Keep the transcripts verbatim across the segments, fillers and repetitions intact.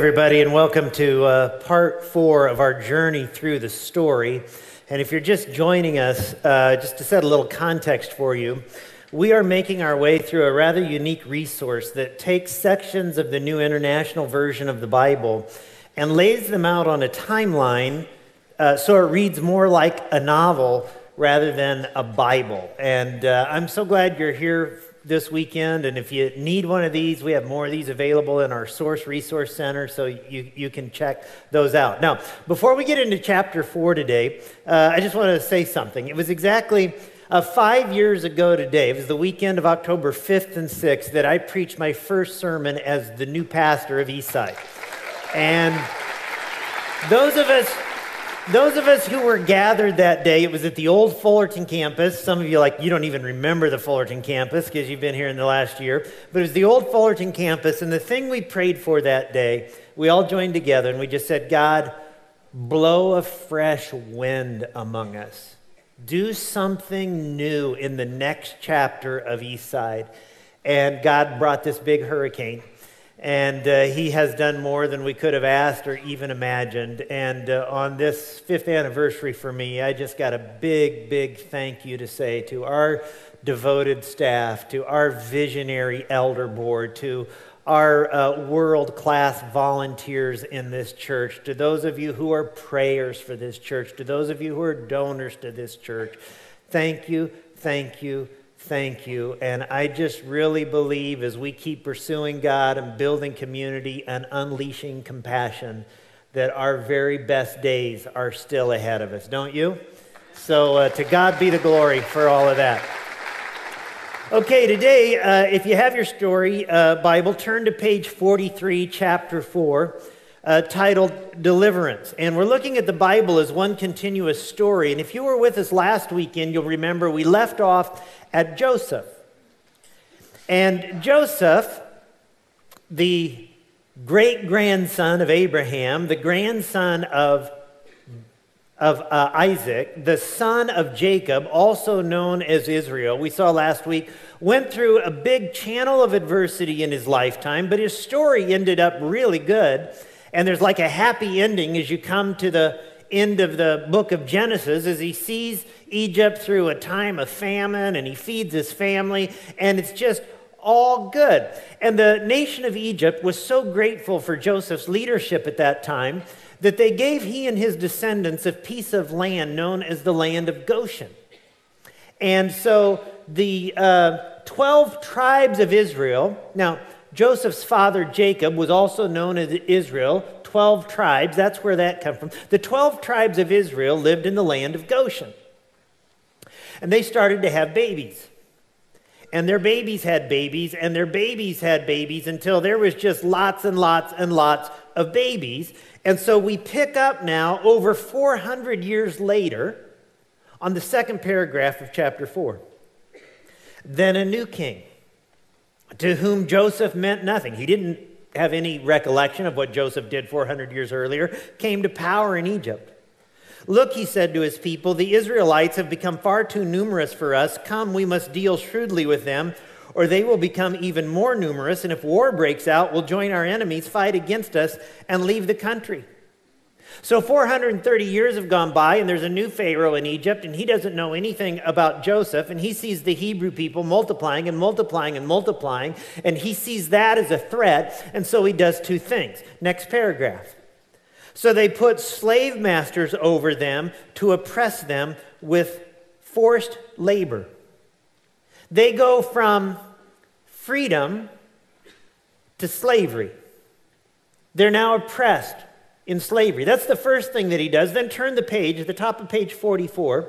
everybody, and welcome to uh, part four of our journey through the story. And if you're just joining us, uh, just to set a little context for you, we are making our way through a rather unique resource that takes sections of the New International Version of the Bible and lays them out on a timeline uh, so it reads more like a novel rather than a Bible. And uh, I'm so glad you're here this weekend, and if you need one of these, we have more of these available in our Source Resource Center, so you, you can check those out. Now, before we get into chapter four today, uh, I just want to say something. It was exactly uh, five years ago today, it was the weekend of October fifth and sixth, that I preached my first sermon as the new pastor of Eastside. And those of us Those of us who were gathered that day, it was at the old Fullerton campus. Some of you, like, you don't even remember the Fullerton campus because you've been here in the last year. But it was the old Fullerton campus, and the thing we prayed for that day, we all joined together, and we just said, God, blow a fresh wind among us. Do something new in the next chapter of Eastside. And God brought this big hurricane. And uh, he has done more than we could have asked or even imagined. And uh, on this fifth anniversary for me, I just got a big, big thank you to say to our devoted staff, to our visionary elder board, to our uh, world-class volunteers in this church, to those of you who are prayers for this church, to those of you who are donors to this church. Thank you, thank you. Thank you. And I just really believe as we keep pursuing God and building community and unleashing compassion, that our very best days are still ahead of us, don't you? So uh, to God be the glory for all of that. Okay, today, uh, if you have your story uh, Bible, turn to page forty-three, chapter four, uh, titled Deliverance. And we're looking at the Bible as one continuous story. And if you were with us last weekend, you'll remember we left off at Joseph. And Joseph, the great-grandson of Abraham, the grandson of, of uh, Isaac, the son of Jacob, also known as Israel, we saw last week, went through a big channel of adversity in his lifetime, but his story ended up really good. And there's like a happy ending as you come to the end of the book of Genesis, as he sees Egypt through a time of famine and he feeds his family, and it's just all good. And the nation of Egypt was so grateful for Joseph's leadership at that time that they gave he and his descendants a piece of land known as the land of Goshen. And so the uh, twelve tribes of Israel, now Joseph's father Jacob was also known as Israel, twelve tribes, that's where that comes from. The twelve tribes of Israel lived in the land of Goshen. And they started to have babies. And their babies had babies, and their babies had babies until there was just lots and lots and lots of babies. And so we pick up now, over four hundred years later, on the second paragraph of chapter four. Then a new king, to whom Joseph meant nothing. He didn't have any recollection of what Joseph did four hundred years earlier, came to power in Egypt. Look, he said to his people, the Israelites have become far too numerous for us. Come, we must deal shrewdly with them, or they will become even more numerous, and if war breaks out, we'll join our enemies, fight against us, and leave the country. So four hundred thirty years have gone by, and there's a new Pharaoh in Egypt, and he doesn't know anything about Joseph, and he sees the Hebrew people multiplying and multiplying and multiplying, and he sees that as a threat, and so he does two things. Next paragraph. So they put slave masters over them to oppress them with forced labor. They go from freedom to slavery. They're now oppressed in slavery. That's the first thing that he does. Then turn the page, at the top of page forty-four.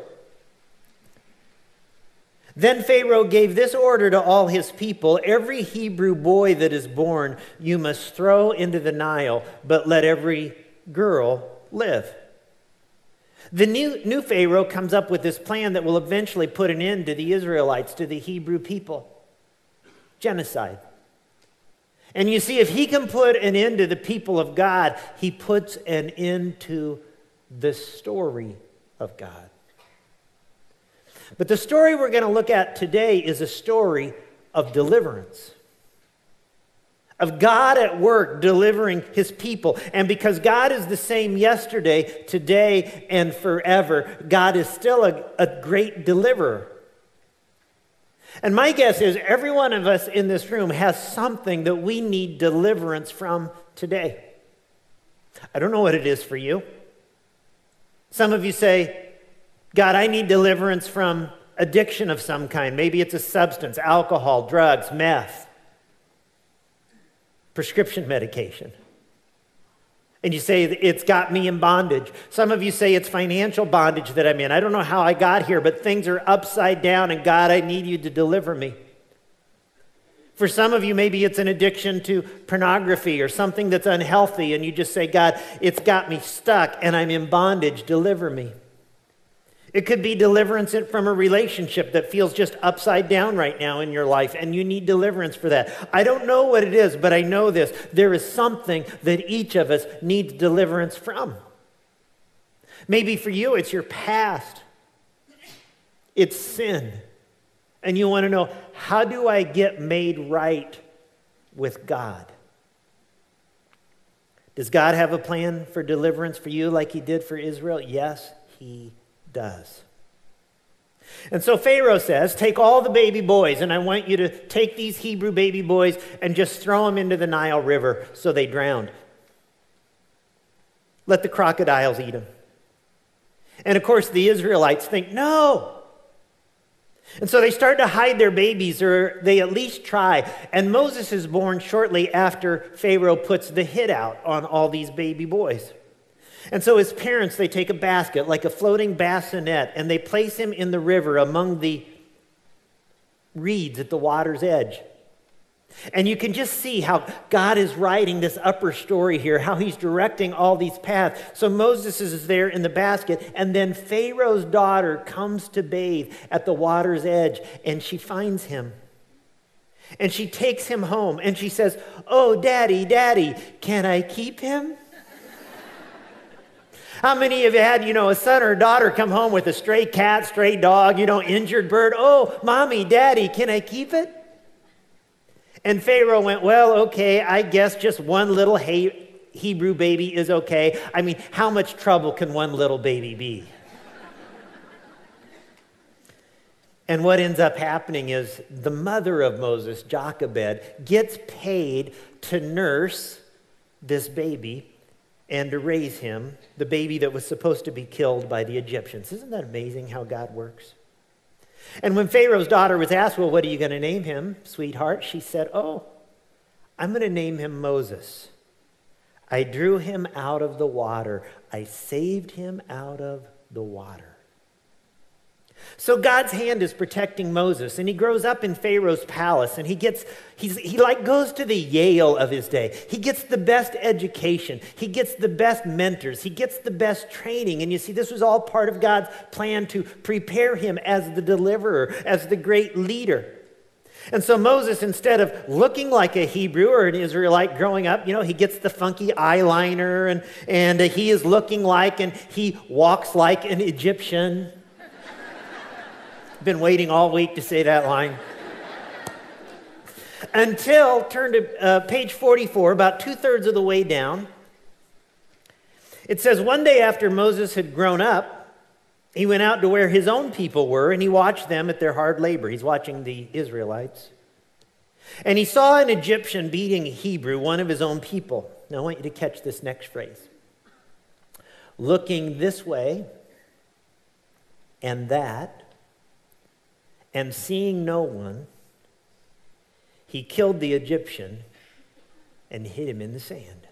Then Pharaoh gave this order to all his people: every Hebrew boy that is born you must throw into the Nile, but let every girl live. The new, new Pharaoh comes up with this plan that will eventually put an end to the Israelites, to the Hebrew people. Genocide. And you see, if he can put an end to the people of God, he puts an end to the story of God. But the story we're going to look at today is a story of deliverance. of God at work delivering his people. And because God is the same yesterday, today, and forever, God is still a, a great deliverer. And my guess is every one of us in this room has something that we need deliverance from today. I don't know what it is for you. Some of you say, God, I need deliverance from addiction of some kind. Maybe it's a substance, alcohol, drugs, meth, prescription medication. And you say, it's got me in bondage. Some of you say it's financial bondage that I'm in. I don't know how I got here, but things are upside down, and God, I need you to deliver me. For some of you, maybe it's an addiction to pornography or something that's unhealthy, and you just say, God, it's got me stuck, and I'm in bondage. Deliver me. It could be deliverance from a relationship that feels just upside down right now in your life, and you need deliverance for that. I don't know what it is, but I know this. There is something that each of us needs deliverance from. Maybe for you, it's your past. It's sin. And you want to know, how do I get made right with God? Does God have a plan for deliverance for you like he did for Israel? Yes, he does. And so Pharaoh says, take all the baby boys, and I want you to take these Hebrew baby boys and just throw them into the Nile River so they drowned. Let the crocodiles eat them. And of course, the Israelites think, no. And so they start to hide their babies, or they at least try. And Moses is born shortly after Pharaoh puts the hit out on all these baby boys. And so his parents, they take a basket, like a floating bassinet, and they place him in the river among the reeds at the water's edge. And you can just see how God is writing this upper story here, how he's directing all these paths. So Moses is there in the basket, and then Pharaoh's daughter comes to bathe at the water's edge, and she finds him. And she takes him home, and she says, oh, daddy, daddy, can I keep him? How many of you had, you know, a son or a daughter come home with a stray cat, stray dog, you know, injured bird? Oh, mommy, daddy, can I keep it? And Pharaoh went, well, okay, I guess just one little he- Hebrew baby is okay. I mean, how much trouble can one little baby be? And what ends up happening is the mother of Moses, Jochebed, gets paid to nurse this baby and to raise him, the baby that was supposed to be killed by the Egyptians. Isn't that amazing how God works? And when Pharaoh's daughter was asked, well, what are you going to name him, sweetheart? She said, oh, I'm going to name him Moses. I drew him out of the water. I saved him out of the water. So God's hand is protecting Moses, and he grows up in Pharaoh's palace, and he gets, he's, he like goes to the Yale of his day. He gets the best education. He gets the best mentors. He gets the best training. And you see, this was all part of God's plan to prepare him as the deliverer, as the great leader. And so Moses, instead of looking like a Hebrew or an Israelite growing up, you know, he gets the funky eyeliner, and, and uh, he is looking like, and he walks like an Egyptian. Been waiting all week to say that line. Until, turn to uh, page forty-four, about two-thirds of the way down. It says, one day after Moses had grown up, he went out to where his own people were, and he watched them at their hard labor. He's watching the Israelites. And he saw an Egyptian beating a Hebrew, one of his own people. Now I want you to catch this next phrase. Looking this way and that, and seeing no one, he killed the Egyptian and hid him in the sand.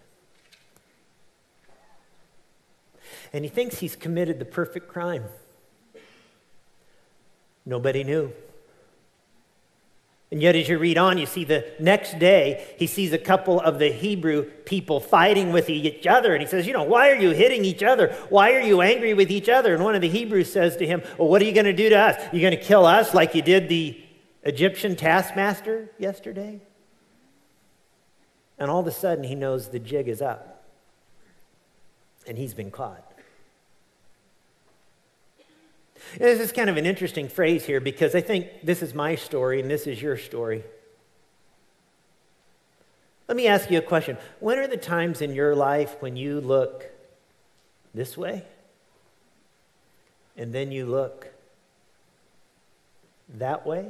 And he thinks he's committed the perfect crime. Nobody knew. And yet as you read on, you see the next day, he sees a couple of the Hebrew people fighting with each other. And he says, you know, why are you hitting each other? Why are you angry with each other? And one of the Hebrews says to him, well, what are you going to do to us? You're going to kill us like you did the Egyptian taskmaster yesterday? And all of a sudden, he knows the jig is up. And he's been caught. This is kind of an interesting phrase here, because I think this is my story and this is your story. Let me ask you a question. When are the times in your life when you look this way and then you look that way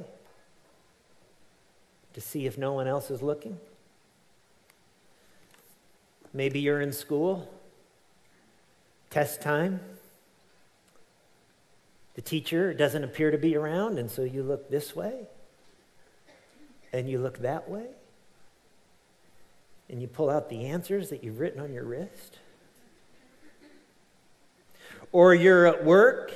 to see if no one else is looking? Maybe you're in school, test time. The teacher doesn't appear to be around, and so you look this way and you look that way. And you pull out the answers that you've written on your wrist. Or you're at work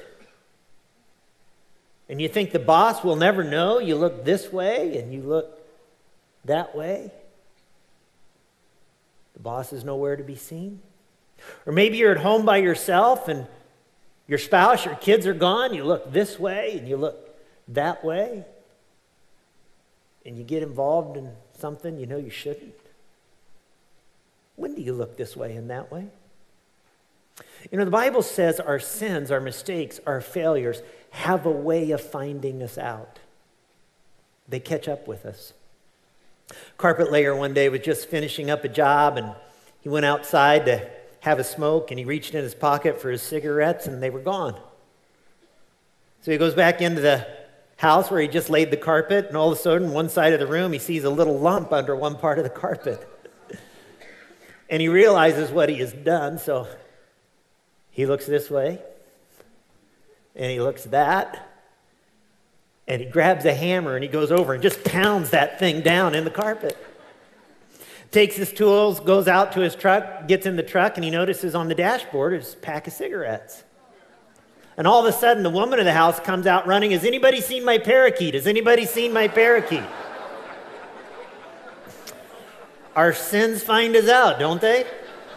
and you think the boss will never know. You look this way and you look that way. The boss is nowhere to be seen. Or maybe you're at home by yourself and your spouse, your kids are gone. You look this way and you look that way. And you get involved in something you know you shouldn't. When do you look this way and that way? You know, the Bible says our sins, our mistakes, our failures have a way of finding us out. They catch up with us. Carpet layer one day was just finishing up a job, and he went outside to have a smoke, and he reached in his pocket for his cigarettes, and they were gone. So he goes back into the house where he just laid the carpet, and all of a sudden, one side of the room, he sees a little lump under one part of the carpet. And he realizes what he has done, so he looks this way, and he looks that, and he grabs a hammer, and he goes over and just pounds that thing down in the carpet. Takes his tools, goes out to his truck, gets in the truck, and he notices on the dashboard is a pack of cigarettes. And all of a sudden, the woman of the house comes out running, "Has anybody seen my parakeet? Has anybody seen my parakeet?" Our sins find us out, don't they?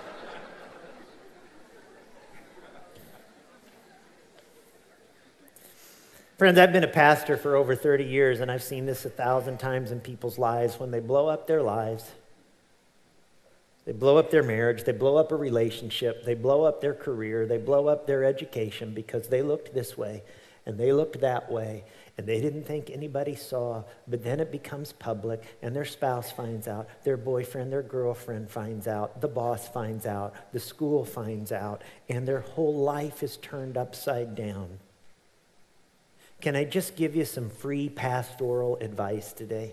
Friends, I've been a pastor for over thirty years, and I've seen this a thousand times in people's lives. When they blow up their lives, they blow up their marriage, they blow up a relationship, they blow up their career, they blow up their education because they looked this way and they looked that way, and they didn't think anybody saw, but then it becomes public, and their spouse finds out, their boyfriend, their girlfriend finds out, the boss finds out, the school finds out, and their whole life is turned upside down. Can I just give you some free pastoral advice today?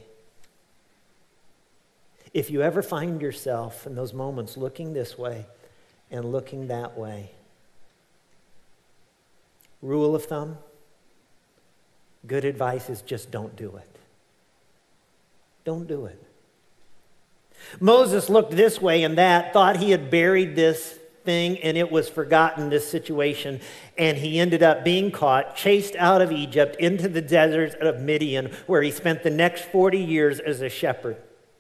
If you ever find yourself in those moments looking this way and looking that way, rule of thumb, good advice is just don't do it. Don't do it. Moses looked this way and that, thought he had buried this thing and it was forgotten, this situation, and he ended up being caught, chased out of Egypt into the deserts of Midian, where he spent the next forty years as a shepherd.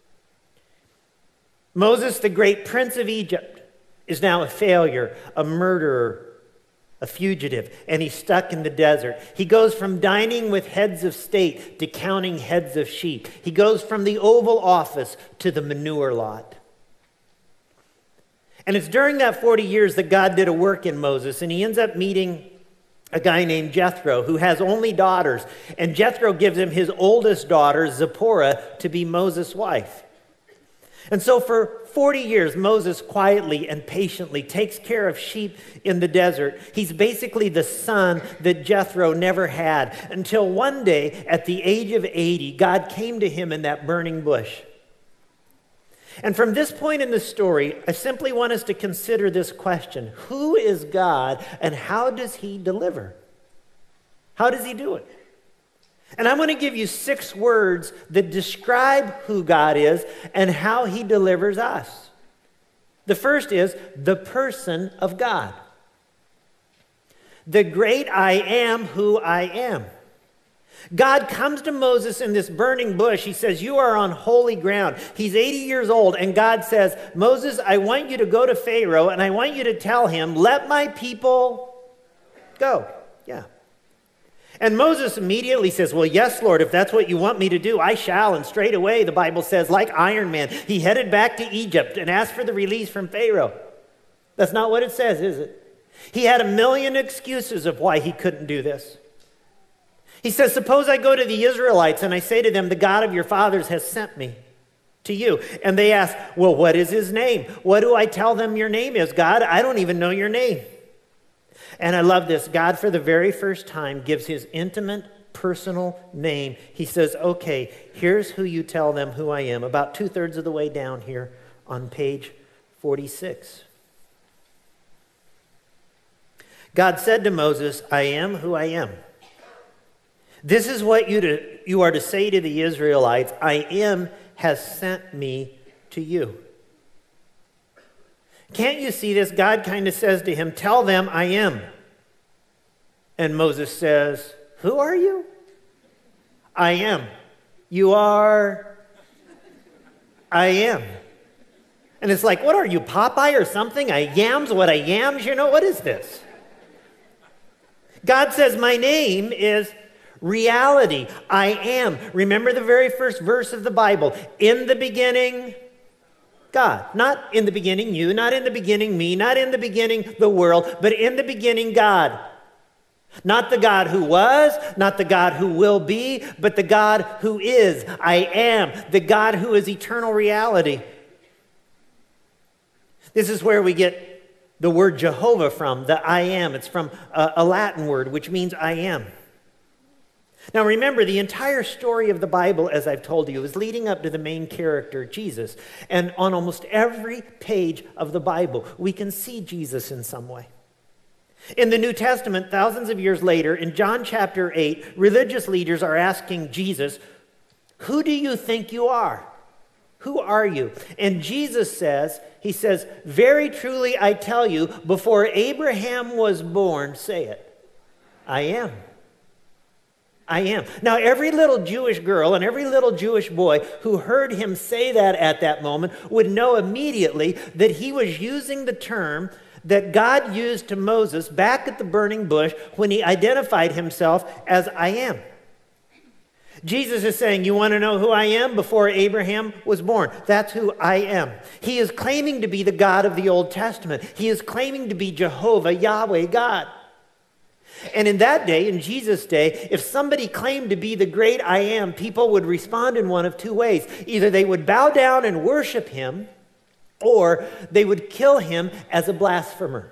Moses, the great prince of Egypt, is now a failure, a murderer, a fugitive, and he's stuck in the desert. He goes from dining with heads of state to counting heads of sheep. He goes from the Oval Office to the manure lot. And it's during that forty years that God did a work in Moses, and he ends up meeting a guy named Jethro, who has only daughters, and Jethro gives him his oldest daughter, Zipporah, to be Moses' wife. And so for forty years, Moses quietly and patiently takes care of sheep in the desert. He's basically the son that Jethro never had, until one day, at the age of eighty, God came to him in that burning bush. And from this point in the story, I simply want us to consider this question: who is God and how does he deliver? How does he do it? And I'm going to give you six words that describe who God is and how he delivers us. The first is the person of God. The great I am who I am. God comes to Moses in this burning bush. He says, "You are on holy ground." He's eighty years old, and God says, "Moses, I want you to go to Pharaoh, and I want you to tell him, let my people go." Yeah. And Moses immediately says, "Well, yes, Lord, if that's what you want me to do, I shall." And straight away, the Bible says, like Iron Man, he headed back to Egypt and asked for the release from Pharaoh. That's not what it says, is it? He had a million excuses of why he couldn't do this. He says, "Suppose I go to the Israelites and I say to them, the God of your fathers has sent me. to you. And they ask, well, what is his name? What do I tell them your name is? God, I don't even know your name. And I love this. God, for the very first time, gives his intimate, personal name. He says, okay, here's who you tell them who I am. About two-thirds of the way down here on page forty-six. God said to Moses, I am who I am. This is what you, to, you are to say to the Israelites, I am has sent me to you. Can't you see this? God kind of says to him, tell them I am. And Moses says, who are you? I am. You are? I am. And it's like, what are you, Popeye or something? I yams what I yams? You know, what is this? God says my name is reality. I am. Remember the very first verse of the Bible. In the beginning, God. Not in the beginning you, not in the beginning me, not in the beginning the world, but in the beginning God. Not the God who was, not the God who will be, but the God who is. I am. The God who is eternal reality. This is where we get the word Jehovah from, the I am. It's from a, a Latin word, which means I am. Now remember, the entire story of the Bible, as I've told you, is leading up to the main character, Jesus. And on almost every page of the Bible, we can see Jesus in some way. In the New Testament, thousands of years later, in John chapter eight, religious leaders are asking Jesus, who do you think you are? Who are you? And Jesus says, he says, very truly I tell you, before Abraham was born, say it, I am. I am. Now, every little Jewish girl and every little Jewish boy who heard him say that at that moment would know immediately that he was using the term that God used to Moses back at the burning bush when he identified himself as I am. Jesus is saying, you want to know who I am? Before Abraham was born. That's who I am. He is claiming to be the God of the Old Testament. He is claiming to be Jehovah, Yahweh, God. And in that day, in Jesus' day, if somebody claimed to be the great I am, people would respond in one of two ways. Either they would bow down and worship him, or they would kill him as a blasphemer.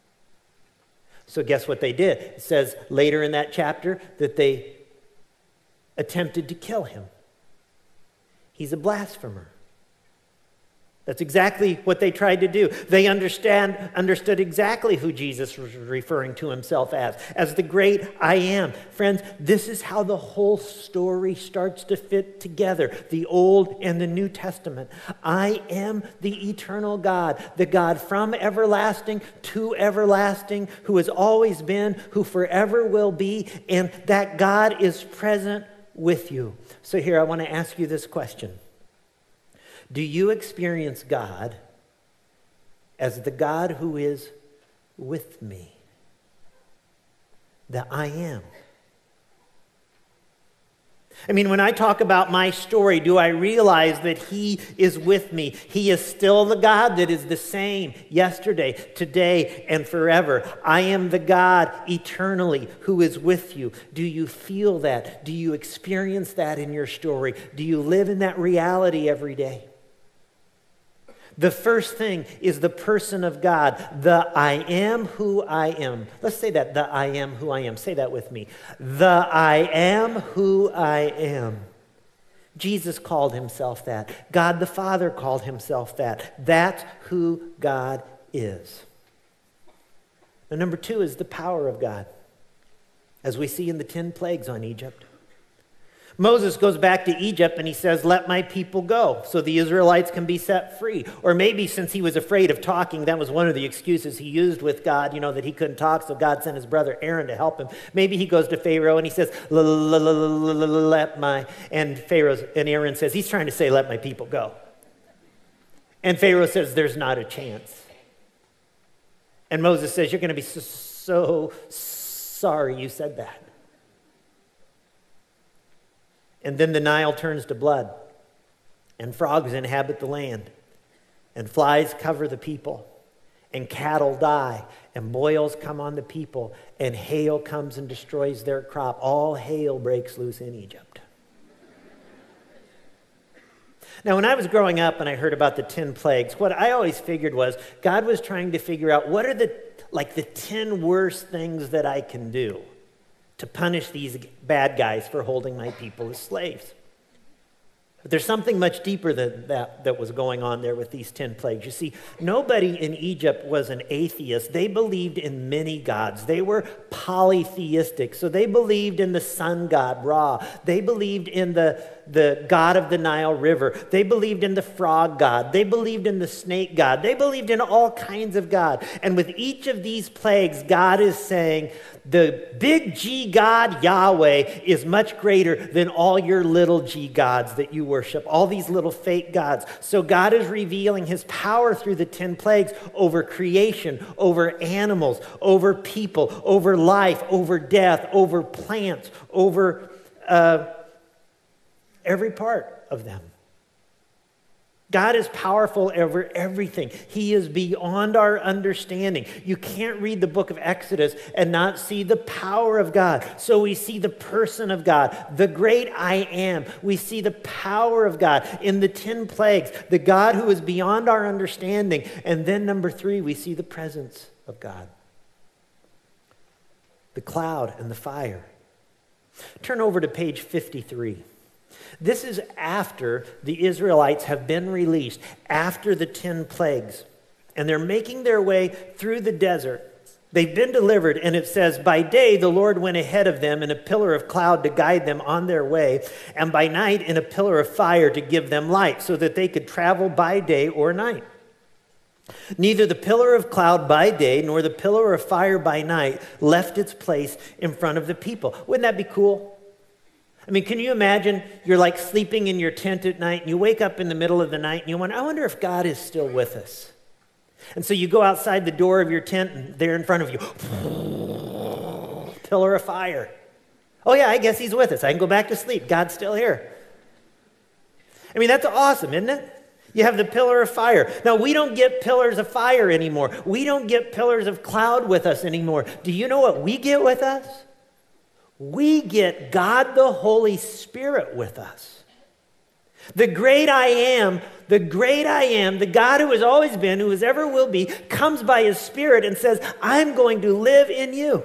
So guess what they did? It says later in that chapter that they attempted to kill him. He's a blasphemer. That's exactly what they tried to do. They understand, understood exactly who Jesus was referring to himself as, as the great I am. Friends, this is how the whole story starts to fit together, the Old and the New Testament. I am the eternal God, the God from everlasting to everlasting, who has always been, who forever will be, and that God is present with you. So here, I want to ask you this question. Do you experience God as the God who is with me? The I am. I mean, when I talk about my story, do I realize that he is with me? He is still the God that is the same yesterday, today, and forever. I am the God eternally who is with you. Do you feel that? Do you experience that in your story? Do you live in that reality every day? The first thing is the person of God, the I am who I am. Let's say that, the I am who I am. Say that with me. The I am who I am. Jesus called himself that. God the Father called himself that. That's who God is. Now, number two is the power of God, as we see in the ten plagues on Egypt. Moses goes back to Egypt and he says, let my people go so the Israelites can be set free. Or maybe since he was afraid of talking, that was one of the excuses he used with God, you know, that he couldn't talk, so God sent his brother Aaron to help him. Maybe he goes to Pharaoh and he says, let my, and Pharaoh, and Aaron says, he's trying to say, let my people go. And Pharaoh says, there's not a chance. And Moses says, you're going to be so, so sorry you said that. And then the Nile turns to blood, and frogs inhabit the land, and flies cover the people, and cattle die, and boils come on the people, and hail comes and destroys their crop. All hail breaks loose in Egypt. Now, when I was growing up and I heard about the ten plagues, what I always figured was God was trying to figure out what are the, like the ten worst things that I can do to punish these bad guys for holding my people as slaves. But there's something much deeper than that that was going on there with these ten plagues. You see, nobody in Egypt was an atheist. They believed in many gods. They were polytheistic. So they believed in the sun god, Ra. They believed in the, the god of the Nile River. They believed in the frog god. They believed in the snake god. They believed in all kinds of God. And with each of these plagues, God is saying, the big G God, Yahweh, is much greater than all your little G gods that you worship, all these little fake gods. So God is revealing his power through the ten plagues over creation, over animals, over people, over life, over death, over plants, over uh, every part of them. God is powerful over everything. He is beyond our understanding. You can't read the book of Exodus and not see the power of God. So we see the person of God, the great I am. We see the power of God in the ten plagues, the God who is beyond our understanding. And then number three, we see the presence of God. The cloud and the fire. Turn over to page fifty-three. This is after the Israelites have been released, after the ten plagues, and they're making their way through the desert. They've been delivered, and it says, by day the Lord went ahead of them in a pillar of cloud to guide them on their way, and by night in a pillar of fire to give them light, so that they could travel by day or night. Neither the pillar of cloud by day nor the pillar of fire by night left its place in front of the people. Wouldn't that be cool? I mean, can you imagine you're like sleeping in your tent at night and you wake up in the middle of the night and you wonder, I wonder if God is still with us. And so you go outside the door of your tent and there in front of you, pillar of fire. Oh yeah, I guess he's with us. I can go back to sleep. God's still here. I mean, that's awesome, isn't it? You have the pillar of fire. Now, we don't get pillars of fire anymore. We don't get pillars of cloud with us anymore. Do you know what we get with us? We get God the Holy Spirit with us. The great I am, the great I am, the God who has always been, who has ever will be, comes by his Spirit and says, I'm going to live in you.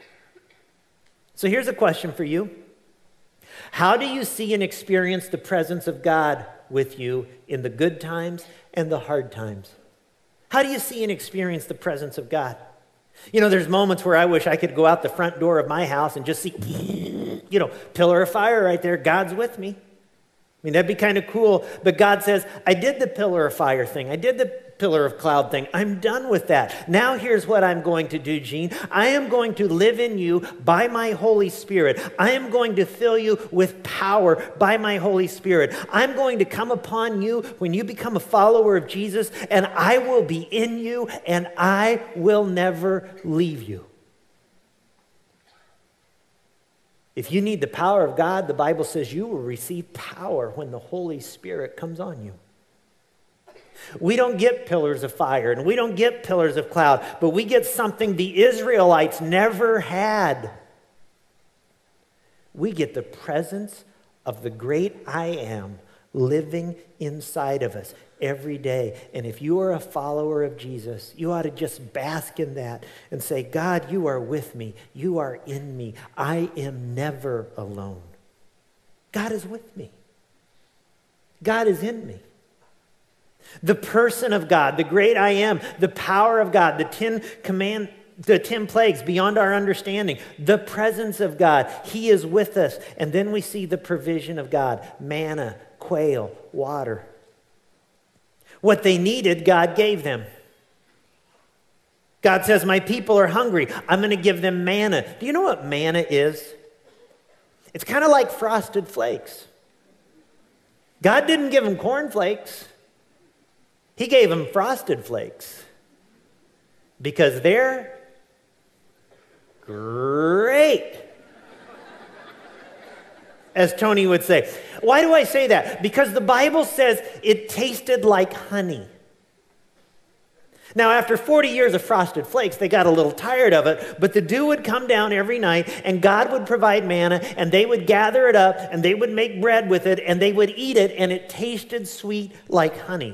So here's a question for you. How do you see and experience the presence of God with you in the good times and the hard times? How do you see and experience the presence of God? You know, there's moments where I wish I could go out the front door of my house and just see, you know, pillar of fire right there. God's with me. I mean, that'd be kind of cool. But God says, I did the pillar of fire thing. I did the pillar of cloud thing. I'm done with that. Now here's what I'm going to do, Gene. I am going to live in you by my Holy Spirit. I am going to fill you with power by my Holy Spirit. I'm going to come upon you when you become a follower of Jesus, and I will be in you, and I will never leave you. If you need the power of God, the Bible says you will receive power when the Holy Spirit comes on you. We don't get pillars of fire and we don't get pillars of cloud, but we get something the Israelites never had. We get the presence of the great I am living inside of us every day. And if you are a follower of Jesus, you ought to just bask in that and say, God, you are with me. You are in me. I am never alone. God is with me. God is in me. The person of God, the great I am, the power of God, the ten command, the ten plagues beyond our understanding, the presence of God, he is with us. And then we see the provision of God, manna, quail, water. What they needed, God gave them. God says, my people are hungry. I'm going to give them manna. Do you know what manna is? It's kind of like Frosted Flakes. God didn't give them cornflakes. He gave them Frosted Flakes because they're great, as Tony would say. Why do I say that? Because the Bible says it tasted like honey. Now, after forty years of Frosted Flakes, they got a little tired of it, but the dew would come down every night, and God would provide manna, and they would gather it up, and they would make bread with it, and they would eat it, and it tasted sweet like honey.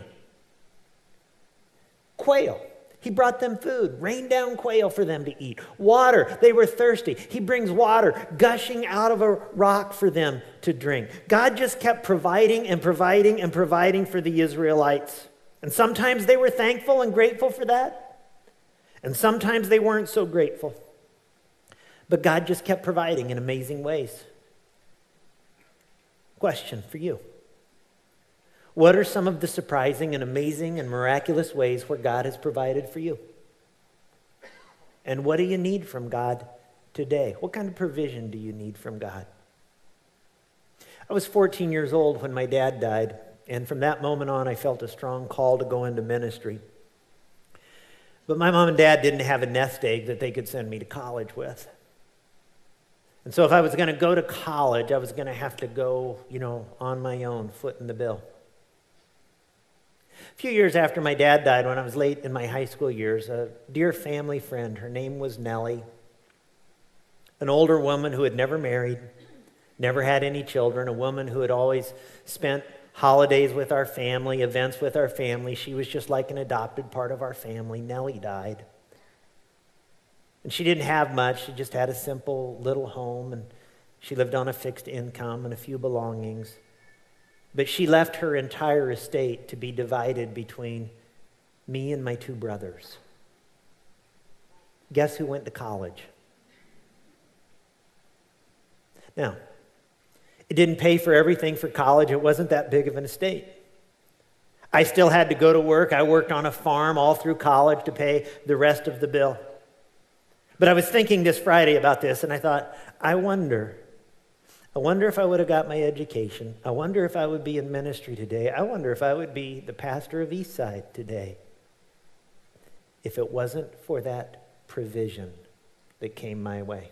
Quail. He brought them food, rained down quail for them to eat. Water, they were thirsty. He brings water gushing out of a rock for them to drink. God just kept providing and providing and providing for the Israelites. And sometimes they were thankful and grateful for that. And sometimes they weren't so grateful. But God just kept providing in amazing ways. Question for you. What are some of the surprising and amazing and miraculous ways where God has provided for you? And what do you need from God today? What kind of provision do you need from God? I was fourteen years old when my dad died, and from that moment on, I felt a strong call to go into ministry. But my mom and dad didn't have a nest egg that they could send me to college with. And so if I was going to go to college, I was going to have to go, you know, on my own, foot in the bill. A few years after my dad died, when I was late in my high school years, a dear family friend, her name was Nellie, an older woman who had never married, never had any children, a woman who had always spent holidays with our family, events with our family. She was just like an adopted part of our family. Nellie died. And she didn't have much. She just had a simple little home, and she lived on a fixed income and a few belongings. But she left her entire estate to be divided between me and my two brothers. Guess who went to college? Now, it didn't pay for everything for college. It wasn't that big of an estate. I still had to go to work. I worked on a farm all through college to pay the rest of the bill. But I was thinking this Friday about this, and I thought, I wonder... I wonder if I would have got my education. I wonder if I would be in ministry today. I wonder if I would be the pastor of Eastside today if it wasn't for that provision that came my way.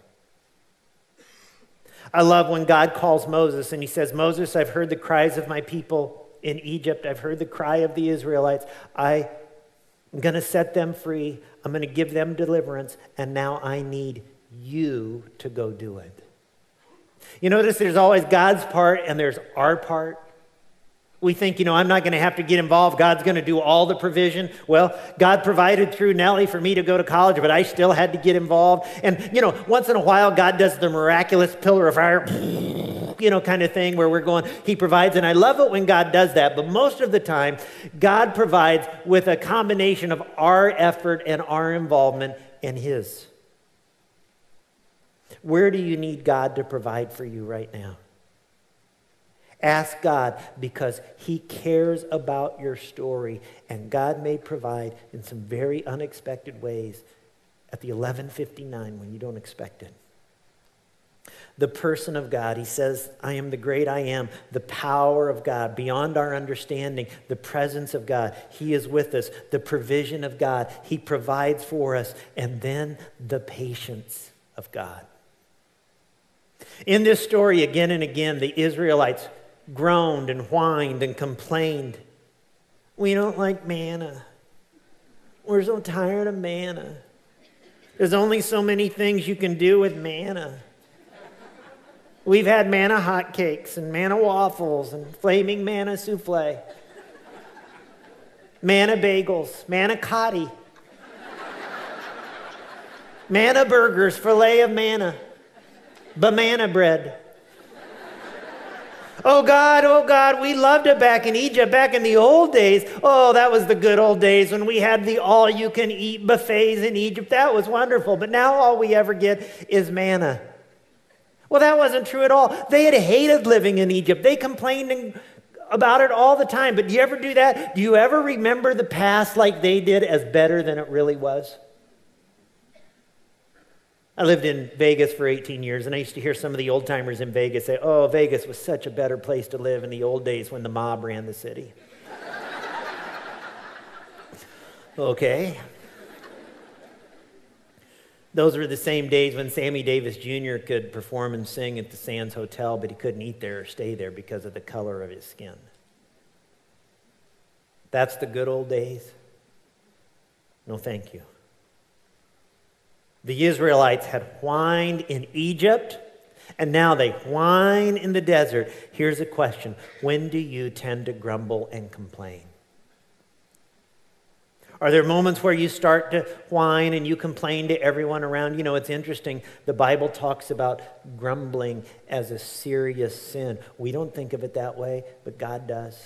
I love when God calls Moses and he says, Moses, I've heard the cries of my people in Egypt. I've heard the cry of the Israelites. I am going to set them free. I'm going to give them deliverance. And now I need you to go do it. You notice there's always God's part and there's our part. We think, you know, I'm not going to have to get involved. God's going to do all the provision. Well, God provided through Nellie for me to go to college, but I still had to get involved. And, you know, once in a while, God does the miraculous pillar of fire, you know, kind of thing where we're going, he provides. And I love it when God does that. But most of the time, God provides with a combination of our effort and our involvement and his. Where do you need God to provide for you right now? Ask God, because he cares about your story, and God may provide in some very unexpected ways at the eleven fifty-nine when you don't expect it. The person of God, he says, I am the great I am, the power of God, beyond our understanding, the presence of God. He is with us, the provision of God. He provides for us, and then the patience of God. In this story, again and again, the Israelites groaned and whined and complained. We don't like manna. We're so tired of manna. There's only so many things you can do with manna. We've had manna hotcakes and manna waffles and flaming manna souffle. Manna bagels, manna cotti. Manna burgers, filet of manna. Banana bread. Oh God, oh God, we loved it back in Egypt, back in the old days. Oh, that was the good old days when we had the all-you-can-eat buffets in Egypt. That was wonderful. But now all we ever get is manna. Well, that wasn't true at all. They had hated living in Egypt. They complained about it all the time. But do you ever do that? Do you ever remember the past like they did as better than it really was? I lived in Vegas for eighteen years, and I used to hear some of the old-timers in Vegas say, oh, Vegas was such a better place to live in the old days when the mob ran the city. Okay. Those were the same days when Sammy Davis Junior could perform and sing at the Sands Hotel, but he couldn't eat there or stay there because of the color of his skin. That's the good old days. No, thank you. The Israelites had whined in Egypt, and now they whine in the desert. Here's a question. When do you tend to grumble and complain? Are there moments where you start to whine and you complain to everyone around? You know, it's interesting. The Bible talks about grumbling as a serious sin. We don't think of it that way, but God does.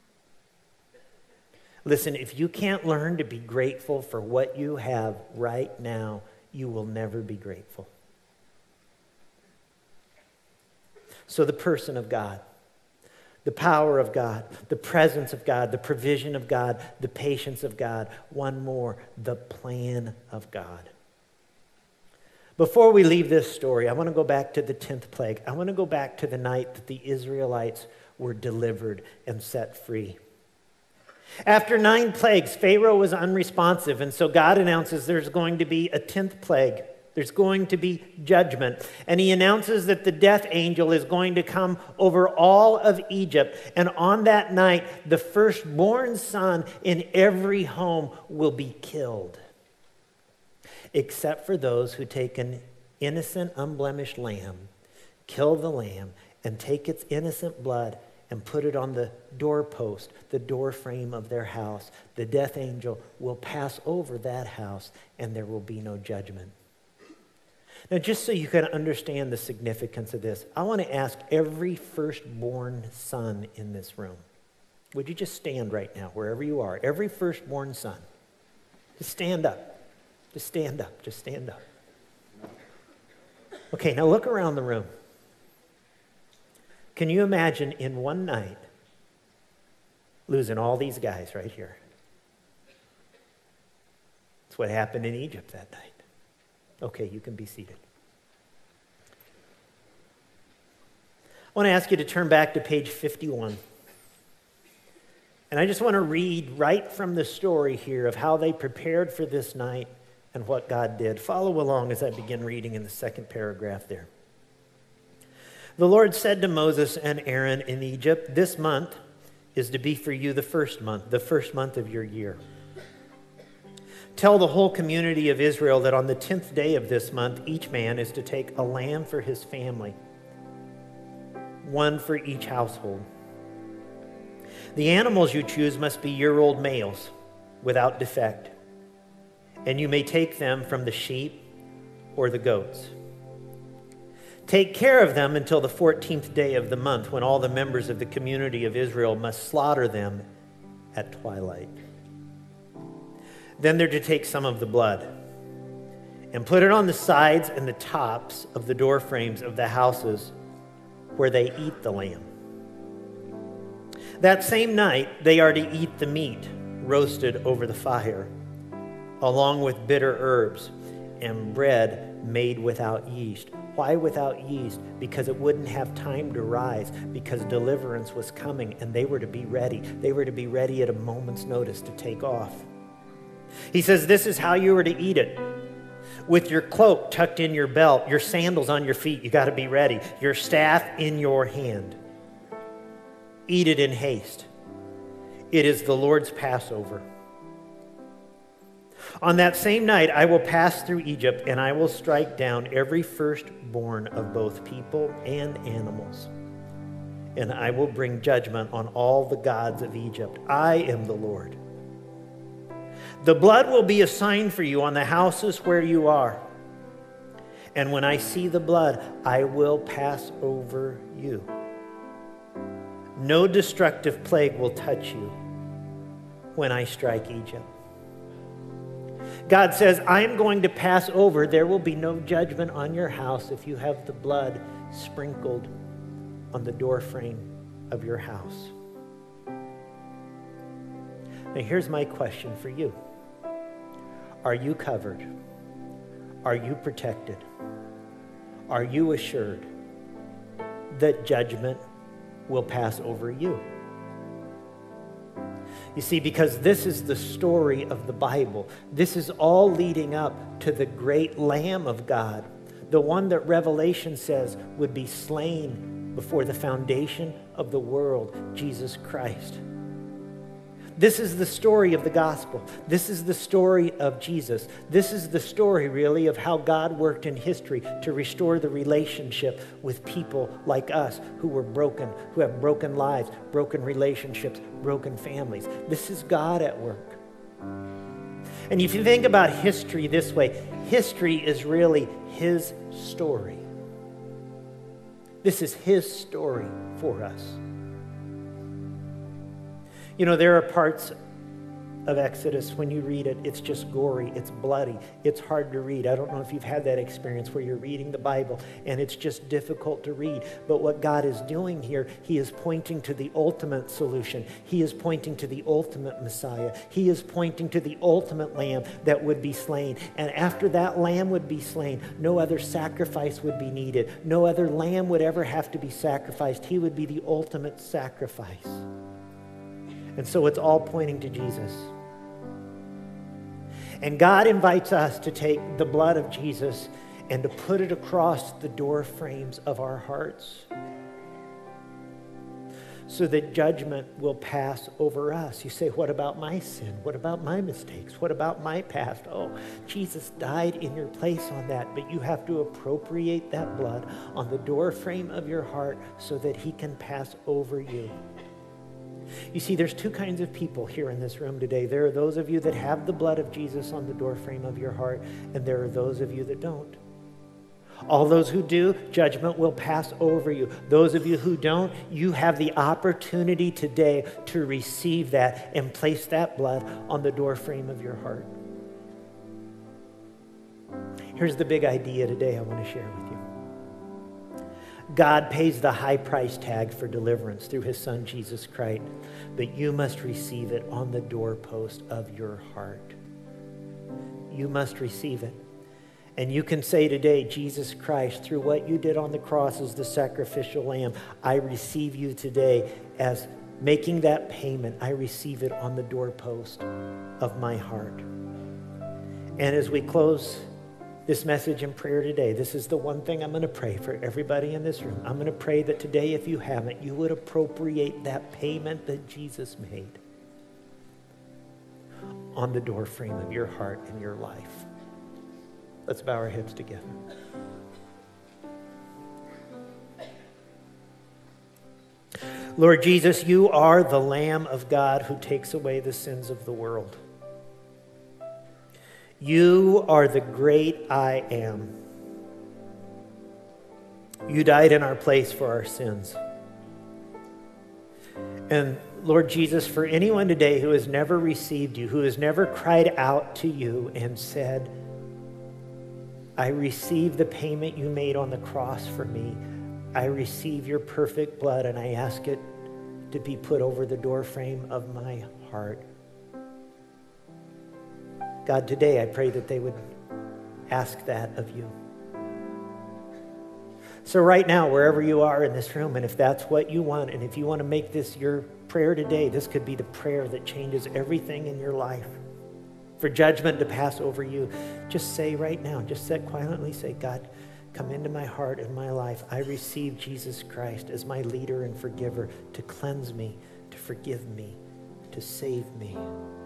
Listen, if you can't learn to be grateful for what you have right now, you will never be grateful. So the person of God, the power of God, the presence of God, the provision of God, the patience of God. One more, the plan of God. Before we leave this story, I want to go back to the tenth plague. I want to go back to the night that the Israelites were delivered and set free. After nine plagues, Pharaoh was unresponsive, and so God announces there's going to be a tenth plague. There's going to be judgment. And he announces that the death angel is going to come over all of Egypt. And on that night, the firstborn son in every home will be killed, except for those who take an innocent, unblemished lamb, kill the lamb, and take its innocent blood and put it on the doorpost, the door frame of their house. The death angel will pass over that house, and there will be no judgment. Now, just so you can understand the significance of this, I want to ask every firstborn son in this room, would you just stand right now, wherever you are, every firstborn son, just stand up, just stand up, just stand up. Okay, now look around the room. Can you imagine in one night losing all these guys right here? That's what happened in Egypt that night. Okay, you can be seated. I want to ask you to turn back to page fifty-one. And I just want to read right from the story here of how they prepared for this night and what God did. Follow along as I begin reading in the second paragraph there. The Lord said to Moses and Aaron in Egypt, "This month is to be for you the first month, the first month of your year. Tell the whole community of Israel that on the tenth day of this month, each man is to take a lamb for his family, one for each household. The animals you choose must be year-old males without defect, and you may take them from the sheep or the goats. Take care of them until the fourteenth day of the month, when all the members of the community of Israel must slaughter them at twilight. Then they're to take some of the blood and put it on the sides and the tops of the door frames of the houses where they eat the lamb. That same night, they are to eat the meat roasted over the fire, along with bitter herbs and bread made without yeast." Why without yeast? Because it wouldn't have time to rise, because deliverance was coming and they were to be ready. They were to be ready at a moment's notice to take off. He says, this is how you were to eat it. With your cloak tucked in your belt, your sandals on your feet, you got to be ready. Your staff in your hand. Eat it in haste. It is the Lord's Passover. On that same night, I will pass through Egypt, and I will strike down every firstborn of both people and animals. And I will bring judgment on all the gods of Egypt. I am the Lord. The blood will be a sign for you on the houses where you are. And when I see the blood, I will pass over you. No destructive plague will touch you when I strike Egypt. God says, I am going to pass over. There will be no judgment on your house if you have the blood sprinkled on the doorframe of your house. Now here's my question for you. Are you covered? Are you protected? Are you assured that judgment will pass over you? You see, because this is the story of the Bible. This is all leading up to the great Lamb of God, the one that Revelation says would be slain before the foundation of the world, Jesus Christ. This is the story of the gospel. This is the story of Jesus. This is the story, really, of how God worked in history to restore the relationship with people like us who were broken, who have broken lives, broken relationships, broken families. This is God at work. And if you think about history this way, history is really his story. This is his story for us. You know, there are parts of Exodus, when you read it, it's just gory, it's bloody, it's hard to read. I don't know if you've had that experience where you're reading the Bible and it's just difficult to read. But what God is doing here, he is pointing to the ultimate solution. He is pointing to the ultimate Messiah. He is pointing to the ultimate lamb that would be slain. And after that lamb would be slain, no other sacrifice would be needed. No other lamb would ever have to be sacrificed. He would be the ultimate sacrifice. And so it's all pointing to Jesus. And God invites us to take the blood of Jesus and to put it across the door frames of our hearts so that judgment will pass over us. You say, what about my sin? What about my mistakes? What about my past? Oh, Jesus died in your place on that, but you have to appropriate that blood on the door frame of your heart so that he can pass over you. You see, there's two kinds of people here in this room today. There are those of you that have the blood of Jesus on the doorframe of your heart, and there are those of you that don't. All those who do, judgment will pass over you. Those of you who don't, you have the opportunity today to receive that and place that blood on the doorframe of your heart. Here's the big idea today I want to share with you. God pays the high price tag for deliverance through his son, Jesus Christ, but you must receive it on the doorpost of your heart. You must receive it. And you can say today, Jesus Christ, through what you did on the cross as the sacrificial lamb, I receive you today as making that payment. I receive it on the doorpost of my heart. And as we close this message in prayer today, this is the one thing I'm going to pray for everybody in this room. I'm going to pray that today, if you haven't, you would appropriate that payment that Jesus made on the doorframe of your heart and your life. Let's bow our heads together. Lord Jesus, you are the Lamb of God who takes away the sins of the world. You are the great I am. You died in our place for our sins. And Lord Jesus, for anyone today who has never received you, who has never cried out to you and said, I receive the payment you made on the cross for me. I receive your perfect blood and I ask it to be put over the doorframe of my heart. God, today I pray that they would ask that of you. So right now, wherever you are in this room, and if that's what you want, and if you want to make this your prayer today, this could be the prayer that changes everything in your life. For judgment to pass over you, just say right now, just sit quietly, say, God, come into my heart and my life. I receive Jesus Christ as my leader and forgiver to cleanse me, to forgive me, to save me.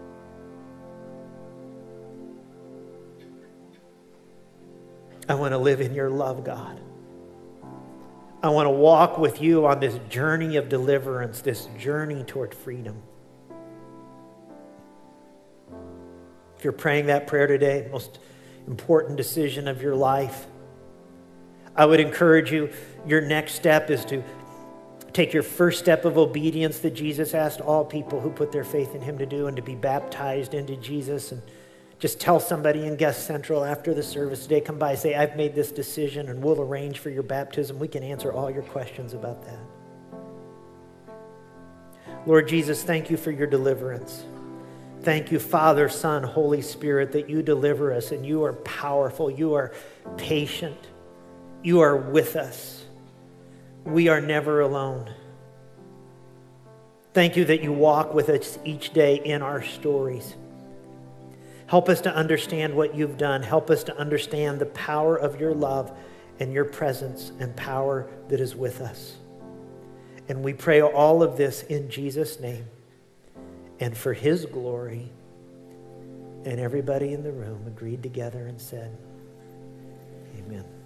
I want to live in your love, God. I want to walk with you on this journey of deliverance, this journey toward freedom. If you're praying that prayer today, most important decision of your life, I would encourage you, your next step is to take your first step of obedience that Jesus asked all people who put their faith in him to do, and to be baptized into Jesus. And just tell somebody in Guest Central after the service today, come by and say, I've made this decision, and we'll arrange for your baptism. We can answer all your questions about that. Lord Jesus, thank you for your deliverance. Thank you, Father, Son, Holy Spirit, that you deliver us, and you are powerful. You are patient. You are with us. We are never alone. Thank you that you walk with us each day in our stories. Help us to understand what you've done. Help us to understand the power of your love and your presence and power that is with us. And we pray all of this in Jesus' name. and for his glory. And everybody in the room agreed together and said, amen.